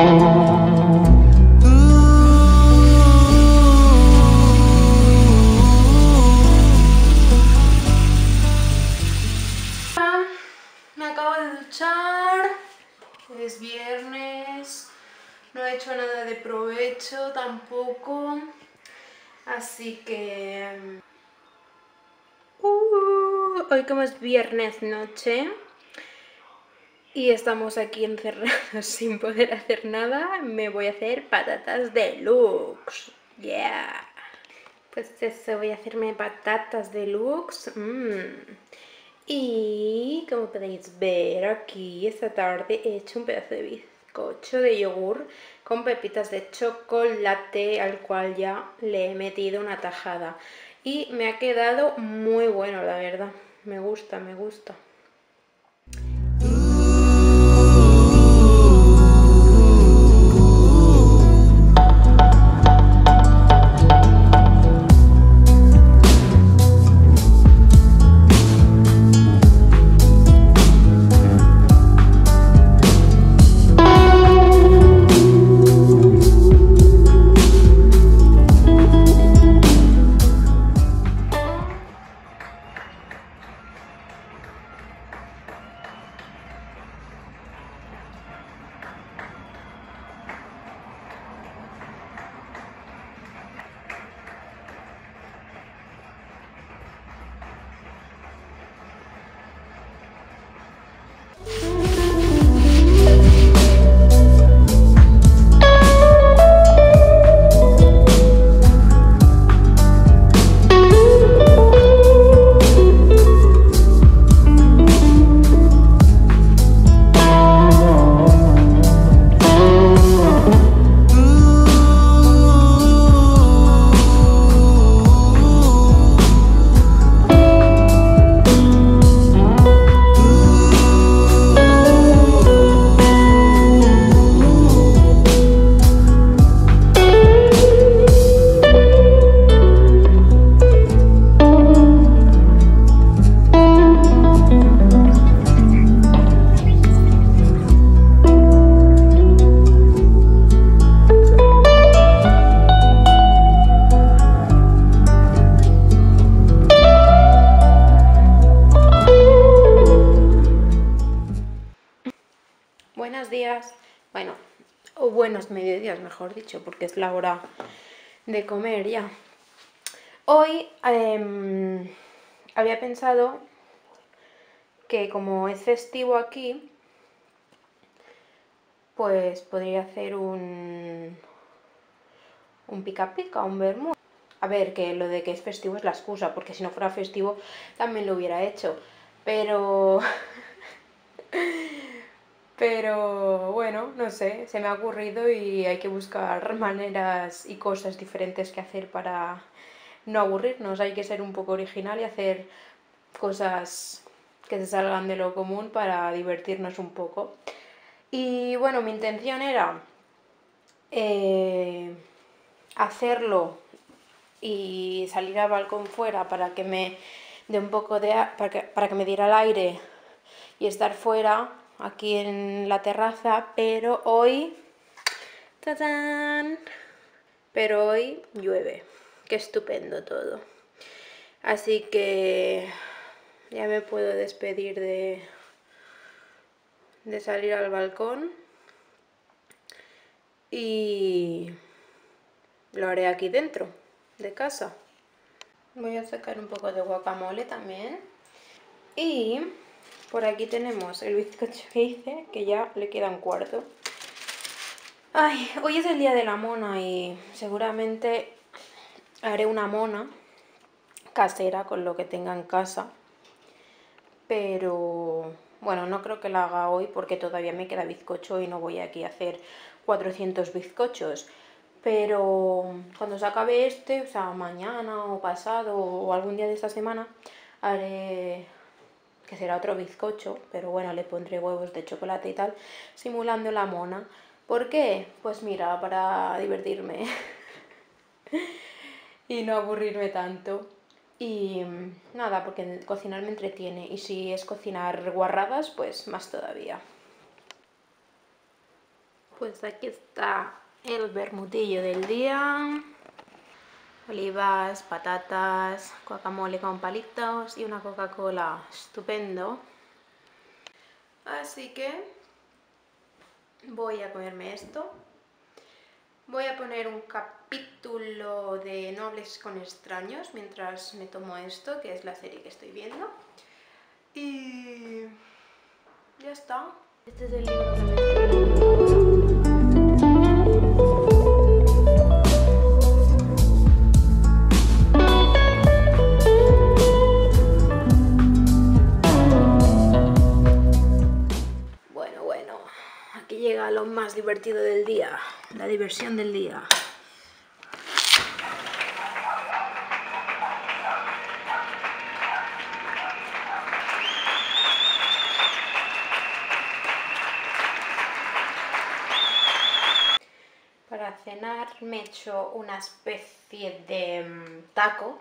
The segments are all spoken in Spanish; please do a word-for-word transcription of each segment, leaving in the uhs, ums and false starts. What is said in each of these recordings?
Me acabo de duchar, es viernes, no he hecho nada de provecho tampoco, así que... Uh, hoy como es viernes noche y estamos aquí encerrados sin poder hacer nada, me voy a hacer patatas deluxe, yeah. Pues eso, voy a hacerme patatas deluxe, mmm. Y como podéis ver aquí esta tarde he hecho un pedazo de bizcocho de yogur con pepitas de chocolate al cual ya le he metido una tajada y me ha quedado muy bueno, la verdad, me gusta, me gusta. Buenos días, bueno, o buenos mediodías mejor dicho, porque es la hora de comer ya. Hoy eh, había pensado que como es festivo aquí, pues podría hacer un, un pica pica, un vermut. A ver, que lo de que es festivo es la excusa, porque si no fuera festivo también lo hubiera hecho, pero... Pero bueno, no sé, se me ha ocurrido y hay que buscar maneras y cosas diferentes que hacer para no aburrirnos. Hay que ser un poco original y hacer cosas que se salgan de lo común para divertirnos un poco. Y bueno, mi intención era eh, hacerlo y salir al balcón fuera para que me dé un poco de para que, para que me diera el aire y estar fuera aquí en la terraza, pero hoy ¡tadán! Pero hoy llueve, qué estupendo todo, así que ya me puedo despedir de, de salir al balcón y lo haré aquí dentro de casa. Voy a sacar un poco de guacamole también y por aquí tenemos el bizcocho que hice, que ya le queda un cuarto. Ay, hoy es el día de la mona y seguramente haré una mona casera con lo que tenga en casa. Pero bueno, no creo que la haga hoy porque todavía me queda bizcocho y no voy aquí a hacer cuatrocientos bizcochos. Pero cuando se acabe este, o sea, mañana o pasado o algún día de esta semana, haré... que será otro bizcocho, pero bueno, le pondré huevos de chocolate y tal, simulando la mona. ¿Por qué? Pues mira, para divertirme y no aburrirme tanto. Y nada, porque cocinar me entretiene, y si es cocinar guarradas, pues más todavía. Pues aquí está el bermutillo del día. Olivas, patatas, guacamole con palitos y una Coca-Cola. Estupendo. Así que voy a comerme esto. Voy a poner un capítulo de No hables con extraños mientras me tomo esto, que es la serie que estoy viendo. Y ya está. Este es el libro que me estoy leyendo ahora. Bueno, bueno, aquí llega lo más divertido del día, la diversión del día. Para cenar me he hecho una especie de um, taco.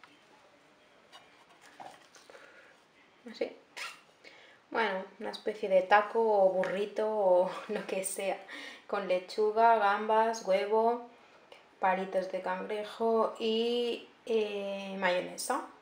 Así. Bueno, una especie de taco o burrito o lo que sea. Con lechuga, gambas, huevo, palitos de cangrejo y eh, mayonesa.